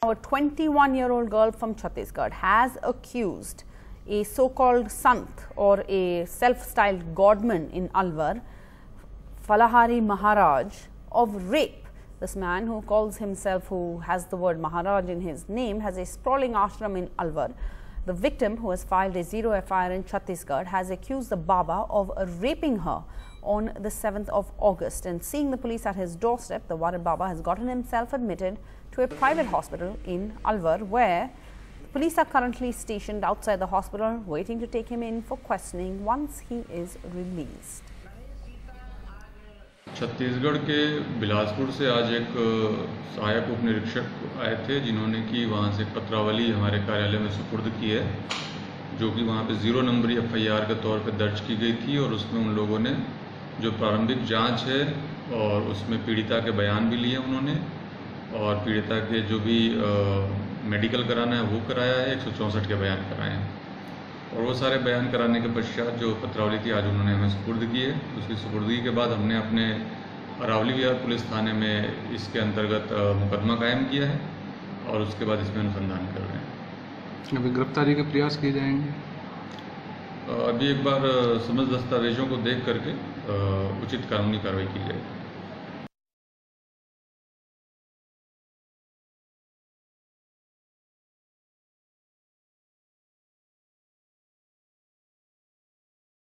A 21-year-old girl from Chhattisgarh has accused a so-called sant or a self-styled godman in Alwar, Falahari Maharaj, of rape. This man, who calls himself, who has the word Maharaj in his name, has a sprawling ashram in Alwar. The victim, who has filed a 0 FIR in Chhattisgarh, has accused the Baba of raping her on the 7th of August. And seeing the police at his doorstep, the worried Baba has gotten himself admitted to a private hospital in Alwar, where the police are currently stationed outside the hospital, waiting to take him in for questioning once he is released. Chhattisgarh के बिलासपुर से आज एक सहायक उप निरीक्षक आए थे, जिन्होंने कि वहाँ से पत्रावली हमारे कार्यालय में सुपुर्द की है, जो कि वहाँ पे 0 नंबरी FIR के तौर पे दर्ज की गई थी। और उसमें उन लोगों ने जो प्रारंभिक जांच है और उसमें पीड़िता के बयान भी लिए उन्होंने, और पीड़िता के जो भी मेडिकल कराना है वो कराया है, 164 के बयान कराए हैं। और वो सारे बयान कराने के पश्चात जो पत्रावली थी आज उन्होंने हमें सुपुर्द की है। उसकी सुपुर्दगी के बाद हमने अपने अरावली विहार पुलिस थाने में इसके अंतर्गत मुकदमा कायम किया है और उसके बाद इसमें अनुसंधान कर रहे हैं। अभी गिरफ्तारी के प्रयास किए जाएंगे। अभी एक बार समस्त दस्तावेजों को देख करके उचित कानूनी कार्रवाई की जाएगी।